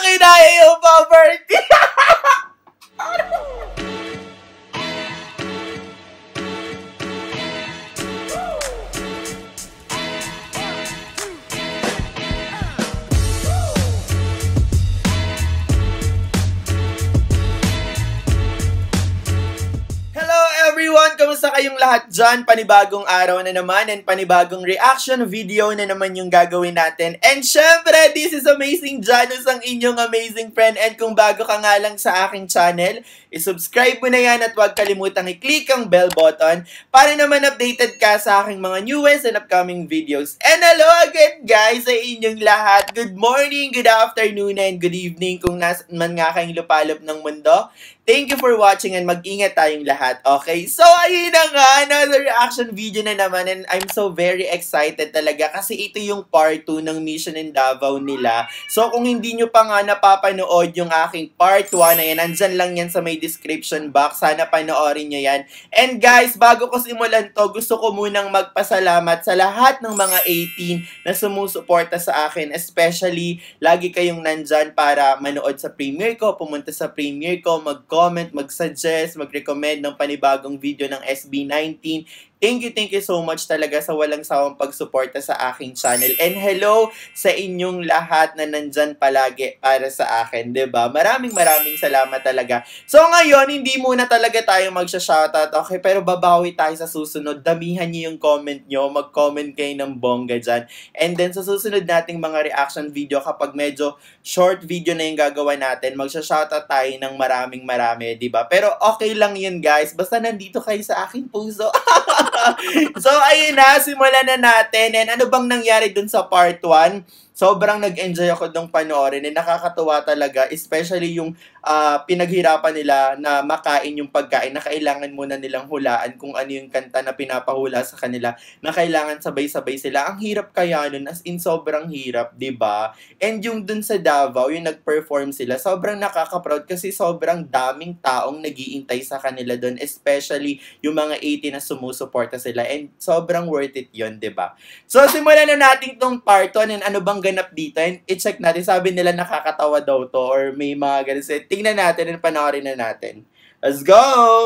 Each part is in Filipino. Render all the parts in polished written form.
kinaya yung poverty! Everyone, kamusta kayong lahat dyan? Panibagong araw na naman and panibagong reaction video na naman yung gagawin natin. And syempre, this is Amazing Janus, ang inyong amazing friend. And kung bago ka nga lang sa aking channel, isubscribe mo na yan at huwag kalimutang i-click ang bell button para naman updated ka sa aking mga newest and upcoming videos. And hello again guys sa inyong lahat. Good morning, good afternoon, and good evening kung nasan man nga kayong lupalop ng mundo. Thank you for watching and mag-ingat tayong lahat, okay? So, ayun na nga, another reaction video na naman and I'm so very excited talaga kasi ito yung part 2 ng Mission in Davao nila. So, kung hindi nyo pa nga napapanood yung aking part 1, ayan, nandyan lang yan sa may description box. Sana panoorin nyo yan. And guys, bago ko simulan to, gusto ko munang magpasalamat sa lahat ng mga 18 na sumusuporta sa akin. Especially, lagi kayong nandyan para manood sa premiere ko, pumunta sa premiere ko, mag-comment, mag-suggest, mag-recommend ng panibagong video ng SB19. Thank you so much talaga sa walang sawang pagsuporta sa aking channel. And hello sa inyong lahat na nandyan palagi para sa akin, 'di ba? Maraming salamat talaga. So ngayon, hindi muna talaga tayo magsha-shoutout, okay? Pero babawi tayo sa susunod. Damihan niyo yung comment nyo. Mag-comment kayo ng bongga dyan. And then sa susunod nating mga reaction video, kapag medyo short video na yung gagawa natin, magsha-shoutout tayo ng marami, 'di ba? Pero okay lang yun, guys. Basta nandito kayo sa aking puso. So, ayun na, simulan na natin. And ano bang nangyari dun sa part 1? Sobrang nag-enjoy ako dong panoorin and nakakatuwa talaga, especially yung pinaghirapan nila na makain yung pagkain na kailangan muna nilang hulaan kung ano yung kanta na pinapahula sa kanila na kailangan sabay-sabay sila. Ang hirap kaya nun, as in sobrang hirap, 'di ba? And yung dun sa Davao, yung nag-perform sila, sobrang nakaka-proud kasi sobrang daming taong nag-iintay sa kanila dun, especially yung mga 80 na sumusuporta sila, and sobrang worth it yun, 'di ba? So, simulan na natin tong part 1 and ano bang ganap dito, and i-check natin. Sabi nila nakakatawa daw to or may mga ganun. So, tingnan natin and panoorin na natin. Let's go!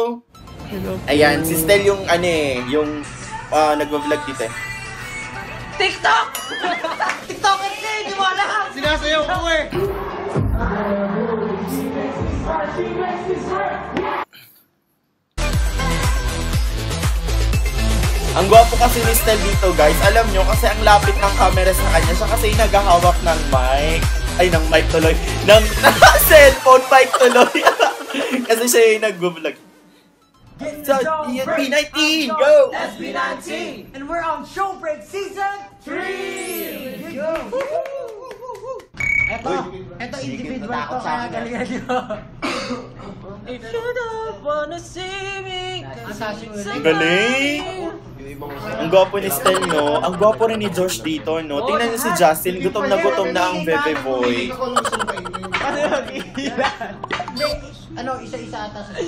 Ayan, si Stel yung yung nagvo-vlog dito. TikTok! TikTok kasi, di mo alam! Sinasayaw ko eh! Ang gwapo kasi ni Stel dito, guys. Alam nyo, kasi ang lapit ng camera sa kanya. Siya kasi naghahawak ng mic. Ay, ng mic tuloy. Ng cellphone mic tuloy. Kasi siya yung nag-vlog. So, SB19, go! SB19! And we're on Showbreak Season 3! Go! Eto individual to, kaya galingan nyo. If you don't wanna see me, galing! Ang gwapo ni Stel, no? Ang gwapo rin ni Josh dito, no? Tingnan niyo si Justin, gutom na ang Bebe Boy. Ano yung ilan? Ano, isa-isa ata sa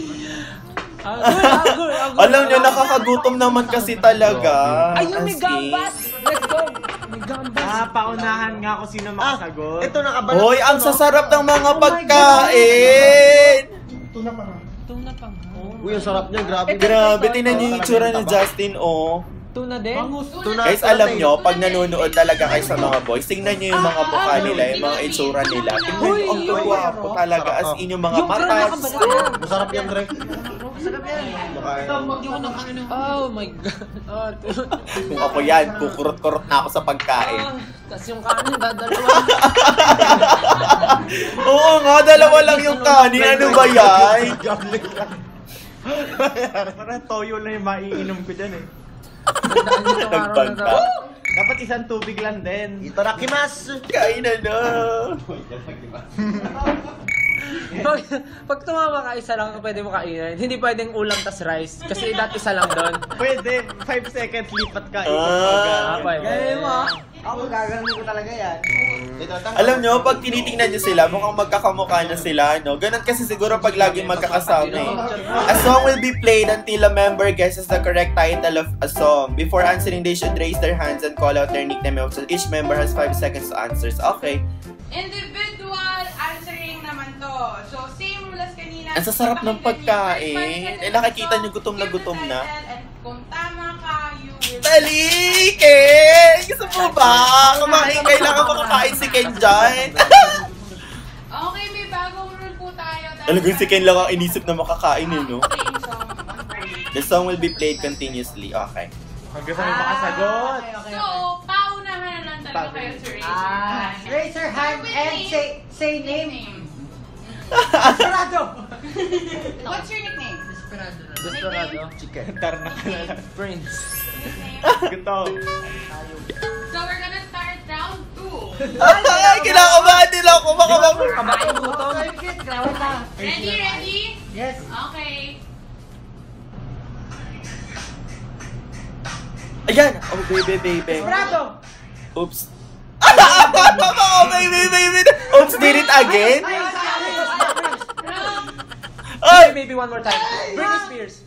Alam niyo, nakakagutom naman kasi talaga. Ayun, may gambas! Let's go! May gambas! Paunahan nga kung sino makasagot. Ito nakabalat. Hoy, ang sasarap ng mga pagkain! Tuna pa nga. Uy, ang sarap niya, grabe. Grabe, tingnan niyo yung itsura ni Justin, oh. Tuna din? Guys, alam nyo, pag nanonood talaga kayo sa mga boys, tingnan nyo yung mga mukha nila, yung mga itsura nila. Tingnan nyo, ang gwapo talaga, as in yung mga mata. Masarap yan, Dre. Masarap yan. Oh my God. Kung ako yan, kukurot-kurot na ako sa pagkain. Tapos yung kanin, dadalawa. Oo nga, dalawa lang yung kanin. Ano ba yan? Parang toyo lang yung maiinom ko dyan eh. Nagbanta. Dapat isang tubig lang din. Itadakimasu! Kain na. Pag tumama ka, isa lang pwede mo kainin. Hindi pwedeng ulam tas rice. Kasi dati isa lang doon. Pwede, 5 seconds lipat ka. Pwede mo. Ako gagawin ko talaga yan. Alam nyo, pag tinitingnan nyo sila, mukhang magkakamukha na sila, no? Ganun kasi siguro pag laging magkakasama eh. A song will be played until a member guesses the correct title of a song. Before answering, they should raise their hands and call out their nickname. Each member has 5 seconds to answer. Okay. Individual answer Oh, so same rules as kanina. Ang sasarap ng pagkain. Eh, nakikita niyo gutom na gutom na. And kung tama ka, you will... Dali, Ken! Gusto mo ba? Kumain, kailangan makakain si Ken dyan. Okay, may bagong rule po tayo. Talagang si Ken lang ang inisip na makakain eh, no? Playing song on break. The song will be played continuously. Okay. Hanggang sa may makasagot. So, paunahan na lang talaga kayo to raise your hand. Raise your hand With and name. say With name. name. Desperado! What's your nickname? Desperado. Chicken. Tarna ka na lang. Prince. Nickname. Gutom. So, we're gonna start round 2. Ay, kinakabahan nila ako. Baka Kabain gutom. Ready, ready? Yes. Okay. Ayan! Oh, baby, baby. Desperado! Oops. Oh, baby, baby. Oops, did it again? Round. Ay! Maybe one more time. Britney Spears.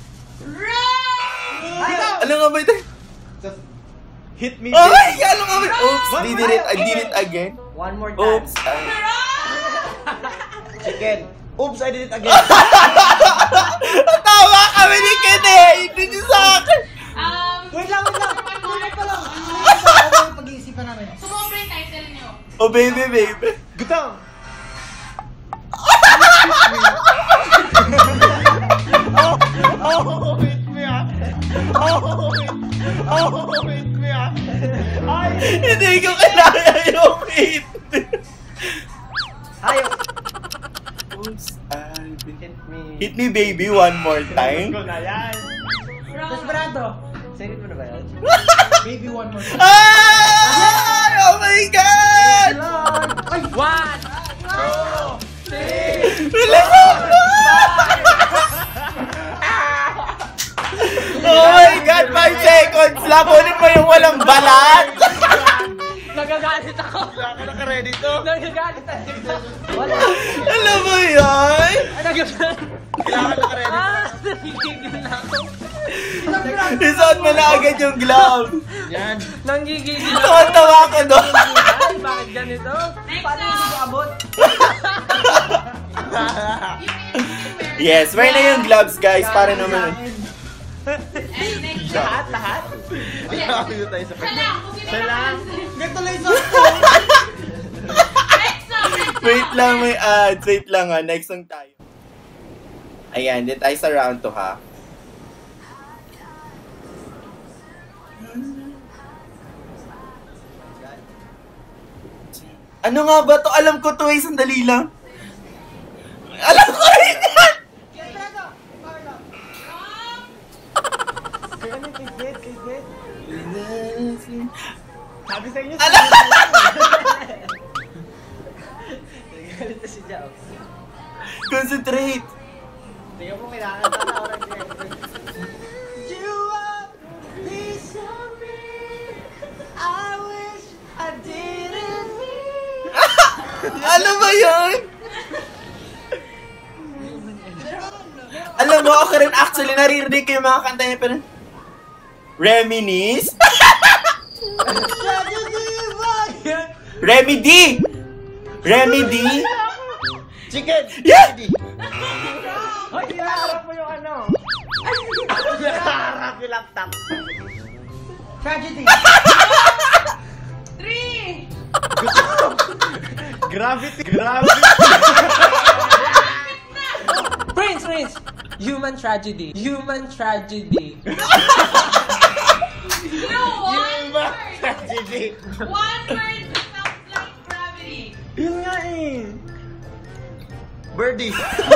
Round. Ano nga ba ito? Just hit me. Ay! Ano nga ba? Oops, I did it again. One more time. Oops. Chicken. Oops, I did it again. Tawa kami ni Ken eh! Hindi niyo sa akin. Wait lang, wait lang. One more. Wait pa lang. Ano yung pag-iisipan namin? Sumobra yung title niyo. Oh, baby, baby. Gutom. Oh, hit me ah. Oh, hit me ah. Ay. Hindi ko kailangan yung hit. Ayaw. Oops, Hit me. hit me baby one more time. Ko na yan. Round. Desperado. Sinit mo na ba yan? Baby, one more time. Ay! Oh my God! Ay! One! Oh my God! 5 seconds! Lapunin mo yung walang balat! Nagagalit ako. Wala ka naka-ready to. Nagagalit ako. Wala. Alam mo yan? Nagagalit. Kailangan naka-ready. Nanggigigil na ako. Isuot mo na agad yung glove. Yan. Nanggigigil ako. Tawa ka doon. Ay, bakit ganito? Next Paano hindi ko abot? Yes, wear na yung gloves guys para naman. And next Lahat, lahat. Yes. Nakakita tayo sa Siya lang. Kung sino Siya lang. Ganito lang yung ko. Next song. Wait lang, may ads. Wait lang ha. Next song tayo. Ayan, dito tayo sa round 2 ha. Ano nga ba to? Alam ko to eh. Sandali lang. Alam ko rin yan! Sabi sa inyo. Alam! Galit na si Jao. Concentrate! Tingnan mo, kailangan na oras yan. Ano ba yun? Alam mo, ako rin actually naririnig ko yung mga kanta niya pero... Reminisce? Remedy! Remedy? Chicken! Yeah! Hoy, hinaharap mo yung ano. Hinaharap yung laptop. Tragedy. 3. Gravity. Gravity. Prince. Human tragedy. Human tragedy. No, one Human word. tragedy. One word that sounds like gravity. Yun nga eh. Birdie.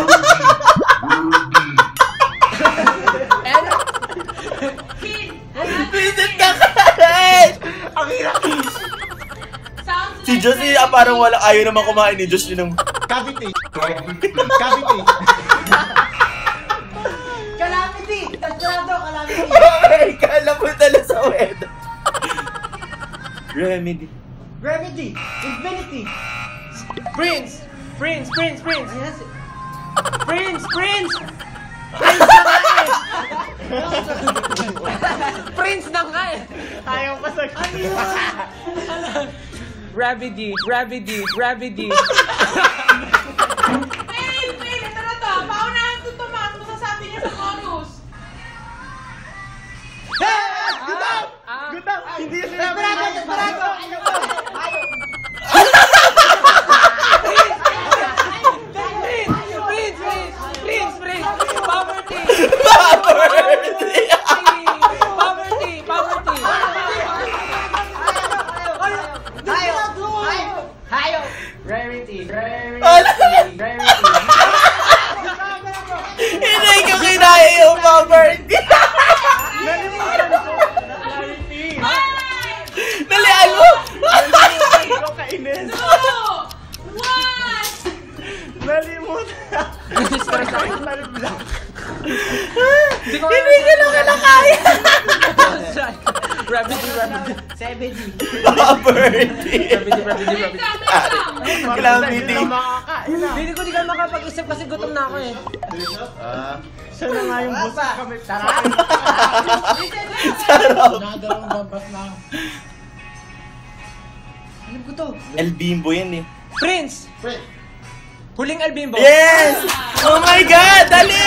And Kid. Visit ka kahit! Ang hirap. Sounds Si Josie, parang wala, ayaw naman kumain ni Josie ng... Cavity. Cavity. calamity. Desperado, calamity. Okay, kala mo tala sa wed. Remedy. Remedy. Infinity. Prince. Prince. Prince na nga eh. Ayaw pa sa... Gravity. Hindi desperado. Prince. Poverty. Rarity. Hindi ko kinaya yung poverty. Nalian mo. Ikaw kainis. 2, 1. Nalimutan. Hindi ko na kaya. Rabbit. Poverty. Calamity. Hindi ko di ka makapag-isip kasi gutom na ako eh. Siya na nga yung boss kami. Sarap. Alam ko to. El Bimbo yan eh. Prince! Huling El Bimbo. Yes! Oh my God! Dali!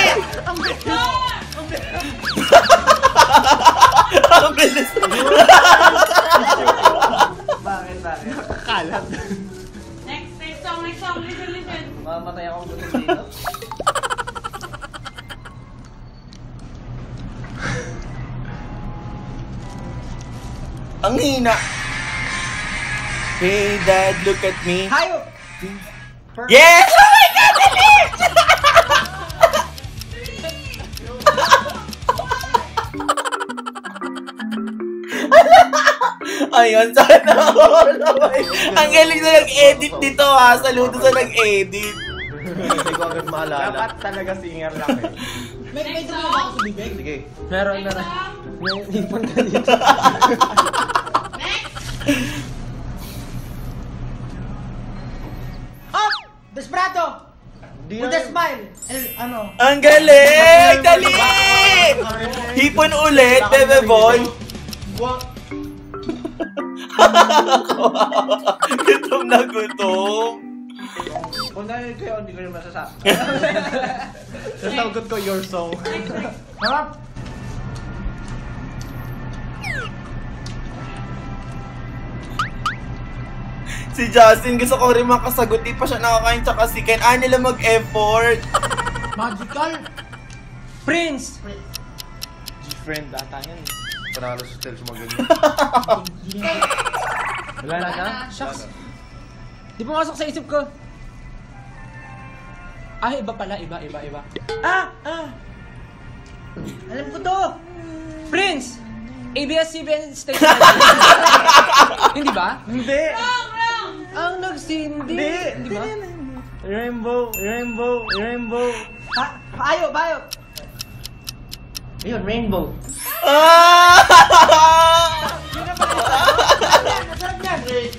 Ang bilis. Bakit? Nakakalat. Next song. Listen. Mamatay ako gutom dito. Ang hina. Hey Dad, look at me. Hayop! Yes! Oh my God! Dali! Ayun, sana all. Ang galing na nag-edit dito ha. Saludo sa nag-edit. Hindi ko agad maalala. Dapat talaga singer lang eh. May song. Sige. Meron. Song. May ipon ka dito. Next. Up! Desperado! With a smile! Ang galing! Dali! Hipon ulit, Bebe Boy. Gutom na gutom. Kung narinig ko yun, hindi ko rin masasabi. Sasagot ko your song. Harap! Si Justin, gusto ko rin makasagot. Di pa siya nakakain tsaka si Ken. Nila mag-effort. Magical! Prince! Friend ata yan. Panalo sa stel sumaganyan. Wala na? Shucks. Di pumasok sa isip ko. Iba pala. Iba. Alam ko to! Prince! ABS-CBN station. Hindi ba? Hindi! Wrong. Ang nagsindi. Hindi ba? Rainbow. Payo. Ayun, rainbow. Ah! Nasarap niyan.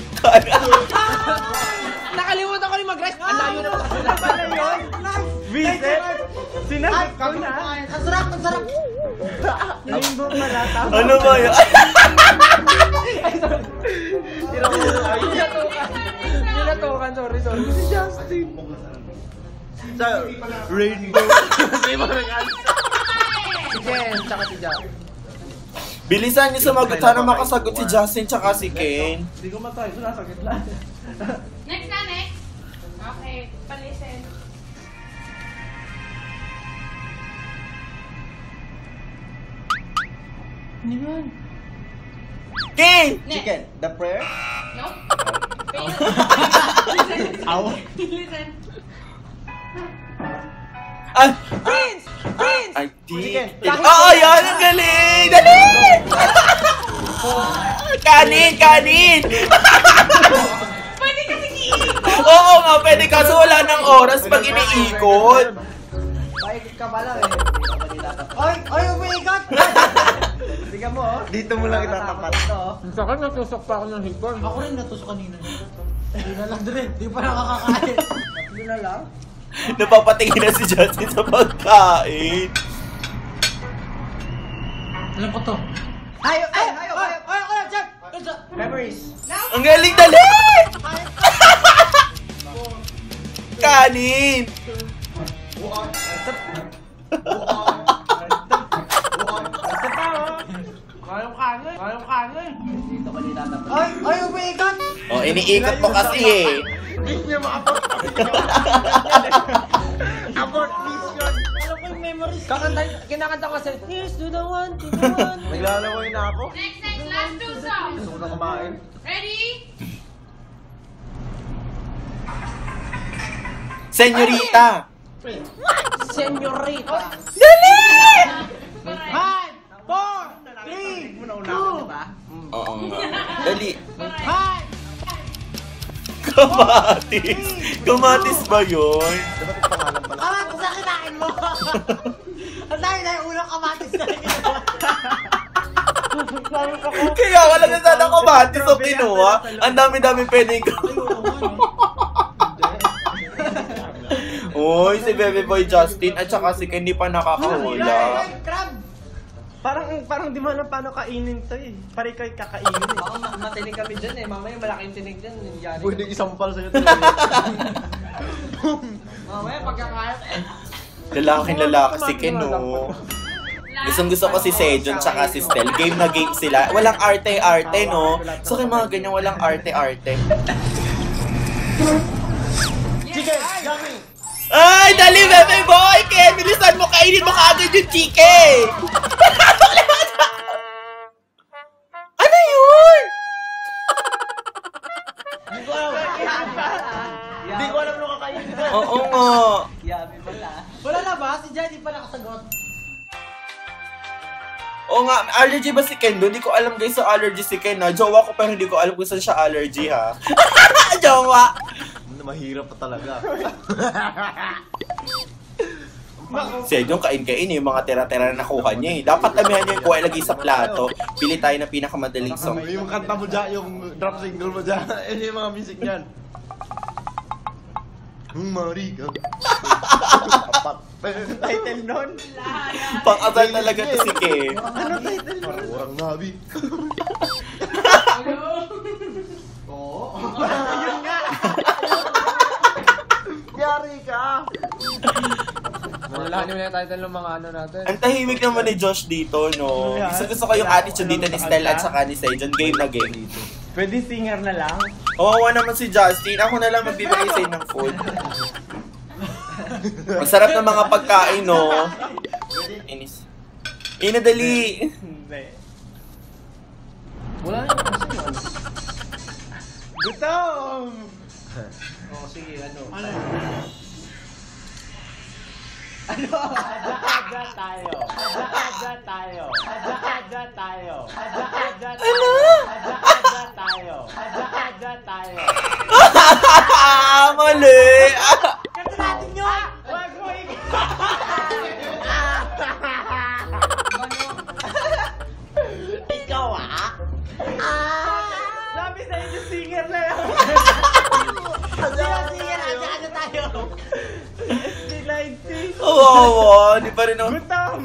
Nakalimutan ko rin mag-rest. Ang layo na pa. Ano pala yun? Visit? Sinagot ko na. Ang sarap. Rainbow pala. Ano ba yan? Nilatukan. Sorry. Si Justin. Sa Rainbow. Si Ken, tsaka si Jack. Bilisan niyo sumagot. Sana makasagot si Justin tsaka si Ken. Hindi ko matay. Sunasagot lang. Next. Okay, palisten. Ano yun? Ken! Chicken. The prayer? No? Ow. Listen. Ah! Prince! I think... Chicken. Oo, yan! Ang galing! Dali! Kanin! Pwede kasi iikot. Oo nga, pwede kaso wala ng oras pag iniikot. Paikot ka pala eh. Oy, umiikot! Tingnan mo oh. Dito mo lang itatapat. Sa akin, natusok pa ako ng hipon. Ako rin natusok kanina. Hindi na lang din. Hindi pa nakakakain. Hindi na lang. Napapatingin na si Justin sa pagkain. Alam ko to. Hayo! Jack! Memories. Ang galing, dali! Kanin! Kayong kanin! Ay, umiikat! Oh, iniikot mo kasi eh. Hindi niya ma-abort. Abort mission. Alam ko yung memories. Kinakanta ko kasi, here's to the one, to the one. Naglalaway na ako. Next, last two songs. Gusto ko na kumain. Ready? Senyorita! Senyorita. Dali! 5, 4, 3, 2, Oo nga. Dali. 5. Kamatis. Kamatis ba yun? Dapat yung pangalan pala. Kamatis na kinain mo. Ang dami na yung unang kamatis na kinuha. Kaya wala na sana kamatis o kinuha. Ang dami-dami pwede ko. Uy, si Bebe Boy Justin at saka si Candy pa nakakahula. Crab. Parang di mo alam paano kainin to eh. Pare kayo kakainin eh. Baka matinig kami dyan eh. Mamaya malaking tinig dyan. Pwede isampal sa'yo. Mamaya pagkakayat eh. Lalaking lalaki si Ken, no? Gusto ko si Sejun tsaka si Stel. Game na game sila. Walang arte-arte, no? So kaya mga ganyan, walang arte-arte. Chicken! Yummy! Ay, dali, Bebe Boy! Ken, bilisan mo, kainin mo kaagad yung chicken! Ano yun? Hindi ko alam nung kakainin ko. Oo nga. Yabi pala. Wala na ba? Si Jai di pa nakasagot. Oo nga, allergy ba si Ken doon? Hindi ko alam guys sa allergy si Ken ha. Jowa ko pero hindi ko alam kung saan siya allergy ha. Jowa! Mahirap pa talaga. Sejong kain-kain yung mga tira-tira na nakuha niya eh. Dapat damihan niya yung kuha ilagay sa plato. Pili tayo ng pinakamadaling song. Yung kanta mo dyan, yung drop single mo dyan. Yun yung mga music niyan. Mariga. Apat. Title nun? Pang-asal talaga to si Ken. Ano title nun? Parang nabi. Oo. Yun nga. Yari ka. Wala nyo na yung title ng mga ano natin. Ang tahimik naman ni Josh dito, no? Gusto ko yung attitude dito ni Stella at saka ni Sejong. Game na game. Pwede singer na lang? Kawawa naman si Justin. Ako na lang magbibigay sa'yo ng food. Ang sarap ng mga pagkain, no? Inis. Inadali. Hindi. Wala nyo kasi ano. Gutom! Oo, sige, ano. Adya-adya tayo. Adya-adya tayo. Adya-adya tayo. Adya-adya tayo. Ano? Adya-adya tayo. Adya-adya tayo. Mali! Kanta natin yun! Wag mo Ikaw ah! Sabi sa'yo yung singer na yan. Sige, ano tayo? SB90. Oo, di pa rin ako. Gutom!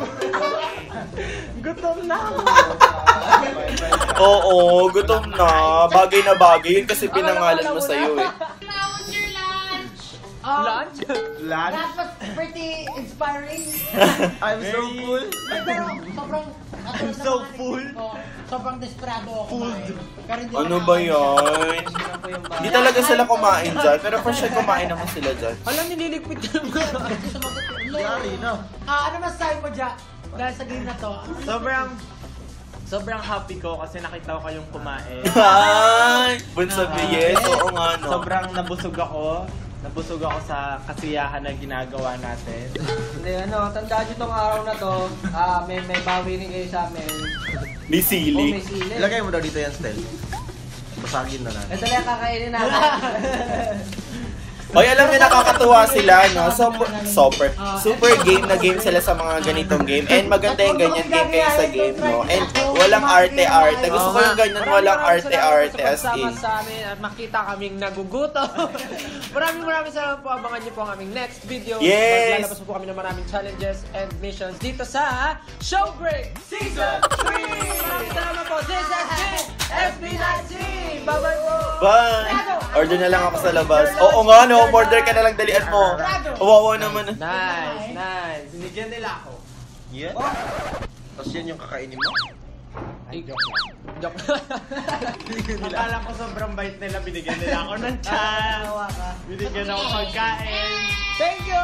Gutom na ako. Oo, gutom na. Bagay na bagay. Yun kasi pinangalan mo sa'yo eh. Now, what's your lunch? Lunch? Lunch? That was pretty inspiring. I'm so full. Pero sobrang... I'm so full. Sobrang desperado ako kumain. Pero hindi Ano ako ba nakain. yan? Hindi talaga sila kumain dyan. Pero for sure kumain naman sila dyan. Alam, nililigpit na mo. Yari na. Ano masasabi mo dyan? Dahil sa game na to. Sobrang happy ko kasi nakita ko kayong kumain. Ay! Bunso yes, oo nga no. Sobrang nabusog ako. Nabusog ako sa kasiyahan na ginagawa natin. Hindi, ano, tandaan nyo tong araw na to. May bawi rin kayo sa amin. May Oh, sili. may sili. Ilagay mo daw dito yan, Stel. Basagin na natin. Dali, kakainin natin. Oy, alam niyo nakakatuwa sila, no? Super game na game sila sa mga ganitong game. And maganda yung ganyan game kayo sa game, no? And walang arte-arte. Gusto ko yung ganyan walang arte-arte as in. Sa amin at makita kaming nagugutom. maraming salamat po. Abangan niyo po ang aming next video. Yes! Maglalabas po kami ng maraming challenges and missions dito sa Showbreak Season 3! Maraming salamat po. This has been SB19! Bye-bye po! Bye! Order na lang ako sa labas. Oo nga, no? Order ka na lang, dalian mo. Wawa naman. Nice! Binigyan nila ako. Yeah? Tapos yan yung kakainin mo? Ay, joke lang. Joke. Akala ko sobrang bait nila, binigyan nila ako ng chance. Binigyan ako pagkain. Thank you!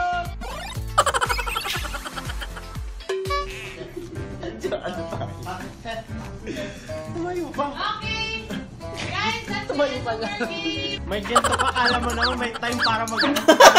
Tumayo ba? Okay. Guys, that's Tumayo it pa for lang. me. May ganito pa, alam mo naman, may time para mag-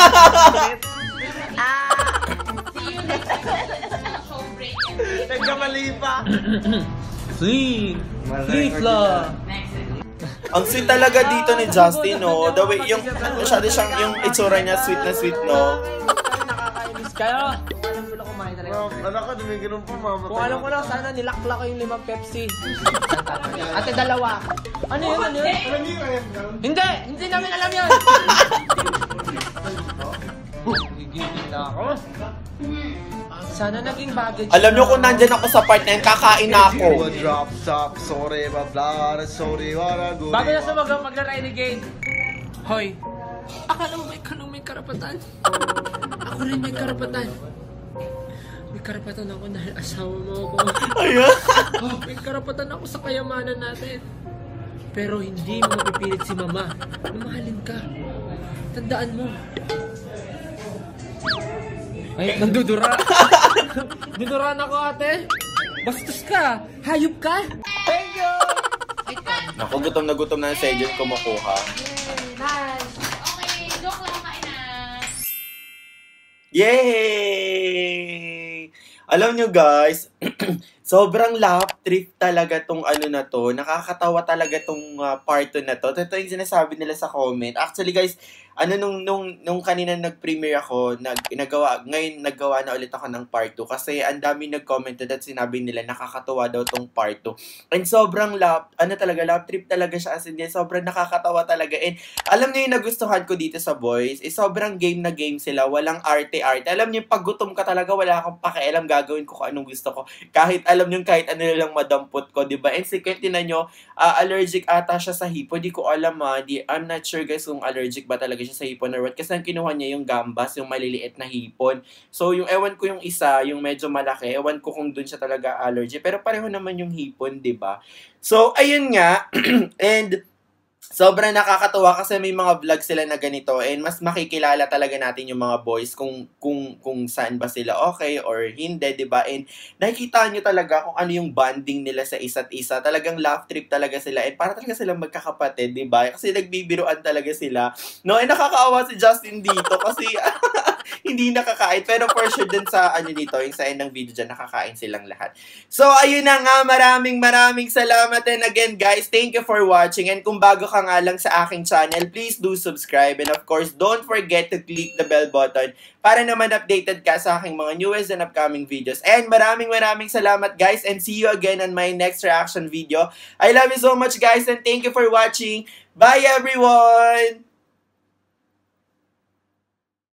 See you next episode ng show break. Nagkamali pa. Sweet! Sweet lang! Next. Ang sweet talaga dito ni Justin, no? The way, yung, masyado siyang, yung itsura niya, sweet na sweet, no? Nakakainis kayo! Kung alam ko lang kumain talaga. Anak ka, dumigilong pa, mama. Kung alam ko lang, sana nilakla ko yung 5 Pepsi. Ate, 2. Ano yun? Ano yun? Hindi! Hindi namin alam yun! Gigigil na ako. Sana naging baggage. Alam niyo kung nandyan ako sa part na yun, kakain na ako. Drop top, sorry, blah, sorry, wala, good. Bago na sumagang magla-renegade. Hoy, akala mo may karapatan? Ako rin may karapatan. May karapatan ako dahil asawa mo ako. Ayan. May karapatan ako sa kayamanan natin. Pero hindi mo mapipilit si mama. Mamahalin ka. Tandaan mo. Ay, nandudura. Duduraan ako, ate. Bastos ka. Hayop ka. Thank you. Naku, gutom na si Agent kumukuha. Nice. Okay, joke lang kain na. Yay! Alam nyo guys, sobrang laugh trip talaga tong ano na to. Nakakatawa talaga tong part 2 na to. Ito yung sinasabi nila sa comment. Actually guys, nung kanina nag-premiere ako, ngayon naggawa na ulit ako ng part 2 kasi ang dami nag-commented at sinabi nila nakakatawa daw tong part 2. And sobrang laugh trip talaga siya, as in sobrang nakakatawa talaga. And alam niyo yung nagustuhan ko dito sa boys, sobrang game na game sila, walang arte-arte. Alam niyo, pag gutom ka talaga, wala akong pakialam, gagawin ko kung anong gusto ko. Kahit alam niyo, kahit ano lang madampot ko, di ba? And second, tinan niyo, allergic ata siya sa hipon. Di ko alam I'm not sure guys kung allergic ba talaga siya sa hipon or what. Kasi ang kinuha niya yung gambas, yung maliliit na hipon. So, yung ewan ko yung isa, yung medyo malaki, ewan ko kung dun siya talaga allergy. Pero pareho naman yung hipon, di ba? So, ayun nga. And sobrang nakakatuwa kasi may mga vlog sila na ganito and mas makikilala talaga natin yung mga boys kung saan ba sila okay or hindi, 'di ba? And nakikita nyo talaga kung ano yung bonding nila sa isa't isa. Talagang laugh trip talaga sila and para talaga silang magkakapatid, 'di ba? Kasi nagbibiruan talaga sila. No, and nakakaawa si Justin dito kasi hindi nakakain. Pero for sure dun sa dito, yung sa end ng video dyan, nakakain silang lahat. So, ayun na nga. Maraming salamat. And again, guys, thank you for watching. And kung bago ka nga lang sa aking channel, please do subscribe. And of course, don't forget to click the bell button para naman updated ka sa aking mga newest and upcoming videos. And maraming salamat, guys. And see you again on my next reaction video. I love you so much, guys. And thank you for watching. Bye, everyone!